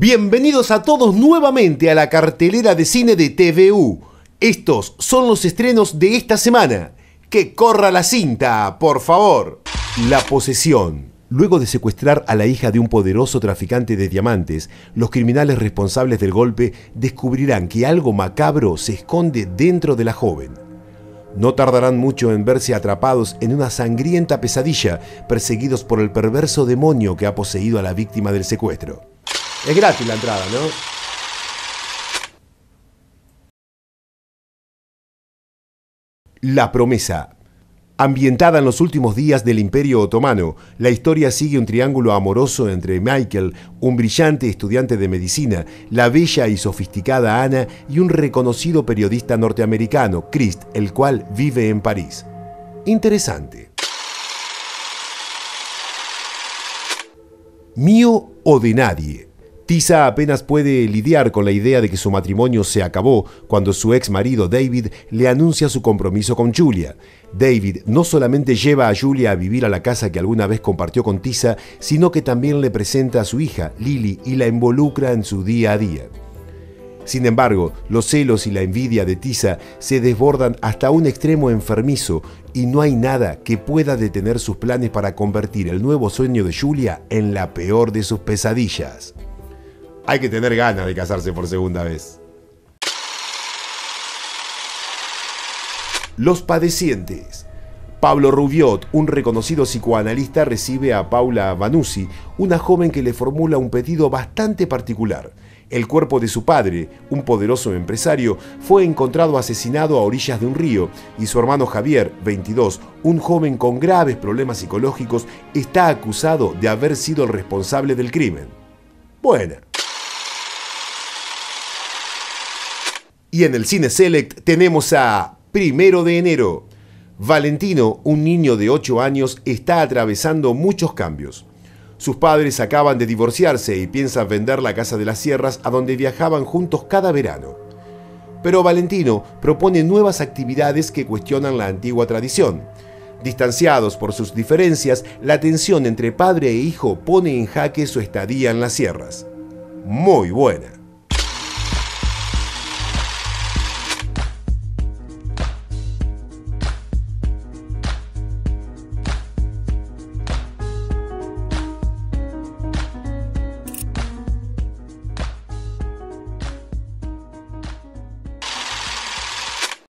Bienvenidos a todos nuevamente a la cartelera de cine de TVU. Estos son los estrenos de esta semana. ¡Que corra la cinta, por favor! La posesión. Luego de secuestrar a la hija de un poderoso traficante de diamantes, los criminales responsables del golpe descubrirán que algo macabro se esconde dentro de la joven. No tardarán mucho en verse atrapados en una sangrienta pesadilla, perseguidos por el perverso demonio que ha poseído a la víctima del secuestro. Es gratis la entrada, ¿no? La promesa. Ambientada en los últimos días del Imperio Otomano, la historia sigue un triángulo amoroso entre Michael, un brillante estudiante de medicina, la bella y sofisticada Anna y un reconocido periodista norteamericano, Christ, el cual vive en París. Interesante. Mío o de nadie. Tisa apenas puede lidiar con la idea de que su matrimonio se acabó cuando su ex marido David le anuncia su compromiso con Julia. David no solamente lleva a Julia a vivir a la casa que alguna vez compartió con Tisa, sino que también le presenta a su hija, Lily, y la involucra en su día a día. Sin embargo, los celos y la envidia de Tisa se desbordan hasta un extremo enfermizo y no hay nada que pueda detener sus planes para convertir el nuevo sueño de Julia en la peor de sus pesadillas. Hay que tener ganas de casarse por segunda vez. Los padecientes. Pablo Rubiot, un reconocido psicoanalista, recibe a Paula Vanuzzi, una joven que le formula un pedido bastante particular. El cuerpo de su padre, un poderoso empresario, fue encontrado asesinado a orillas de un río y su hermano Javier, 22, un joven con graves problemas psicológicos, está acusado de haber sido el responsable del crimen. Buena. Y en el Cine Select tenemos a 1 de enero. Valentino, un niño de 8 años, está atravesando muchos cambios. Sus padres acaban de divorciarse y piensan vender la casa de las sierras a donde viajaban juntos cada verano. Pero Valentino propone nuevas actividades que cuestionan la antigua tradición. Distanciados por sus diferencias, la tensión entre padre e hijo pone en jaque su estadía en las sierras. Muy buena.